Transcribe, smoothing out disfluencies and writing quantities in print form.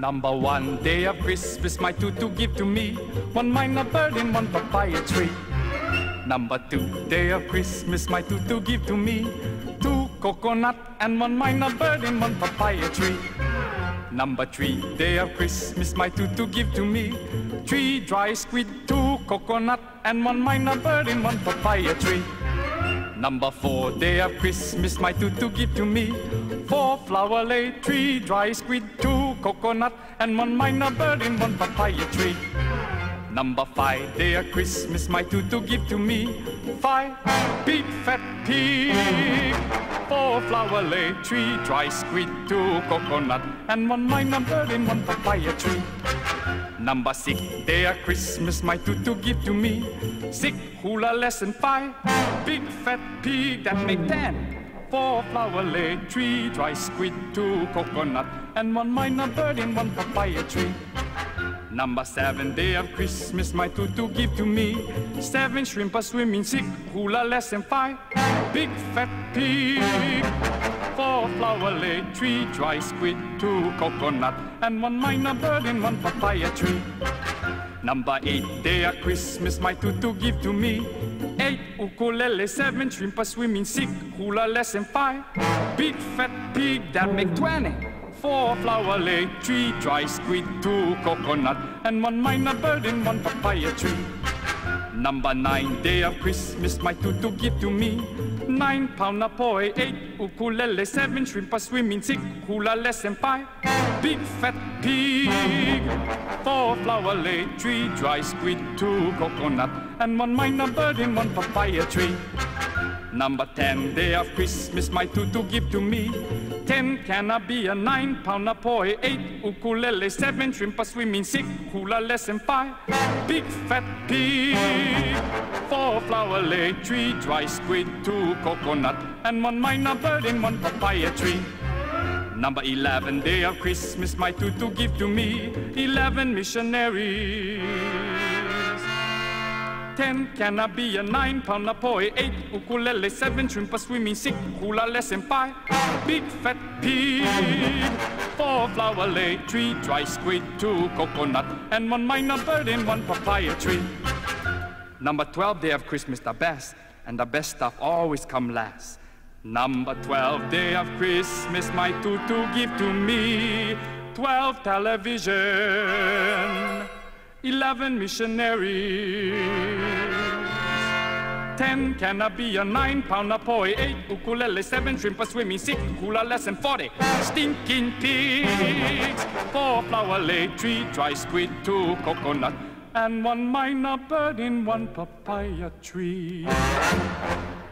Number 1 day of Christmas, my tutu give to me 1 minor bird and 1 papaya tree. Number 2 day of Christmas, my tutu give to me 2 coconut and 1 minor bird and 1 papaya tree. Number 3 day of Christmas, my tutu give to me 3 dry squid, 2 coconut and 1 minor bird and 1 papaya tree. Number 4 day of Christmas, my tutu give to me 4 flower lay, 3 dry squid, 2 coconut and 1 minor bird and 1 papaya tree. Number 5 day of Christmas, my tutu give to me 5 big fat pig, 4 flower lay, 3 dry squid, 2 coconut and 1 minor bird and 1 papaya tree. Number 6 day of Christmas, my tutu give to me 6 hula less than 5 big fat pig that make 10, 4 flower lay, 3 dry squid, 2 coconut and 1 minor bird and 1 papaya tree. Number 7 day of Christmas, my tutu give to me 7 shrimp a swimming, 6 hula less than 5 big fat pig, 4 flower lay, 3 dry squid, 2 coconut and 1 minor bird and 1 papaya tree. Number 8 day of Christmas, my tutu give to me 8 ukulele, 7 shrimp a swimming, 6 hula less than 5 big fat pig that make 20, 4 flower lay, 3 dry squid, 2 coconut and 1 minor bird and 1 papaya tree. Number 9 day of Christmas, my tutu give to me 9 pound a poi, 8 ukulele, 7 shrimp a swimming, 6 hula less than 5 big fat pig, 4 flower lay, 3 dry squid, 2 coconut and 1 minor bird and 1 papaya tree. Number 10 day of Christmas, my tutu give to me 10 cannabia, 9 pound a poi, 8 ukulele, 7 shrimp a swimming, 6 hula less than 5 big fat pig, 4 flower lay, 3 dry squid, 2 coconut and 1 minor bird and 1 papaya tree. Number 11 day of Christmas, my tutu give to me 11 missionaries, 10 cannabia, 9 pound a poi, 8 ukulele, 7 shrimp a swimming, 6 hula less than 5 big fat pig, 4 flower lay, 3 dry squid, 2 coconut and 1 minor bird and 1 papaya tree. Number 12 day of Christmas, the best, and the best stuff always come last. Number 12 day of Christmas, my tutu give to me 12 television, 11 missionaries, 10 cannabia, 9 pound a poi, 8 ukulele, 7 shrimp a swimming, 6 hula less than 40 stinking pigs, 4 flower lay, 3 dry squid, 2 coconut and 1 minor bird in 1 papaya tree.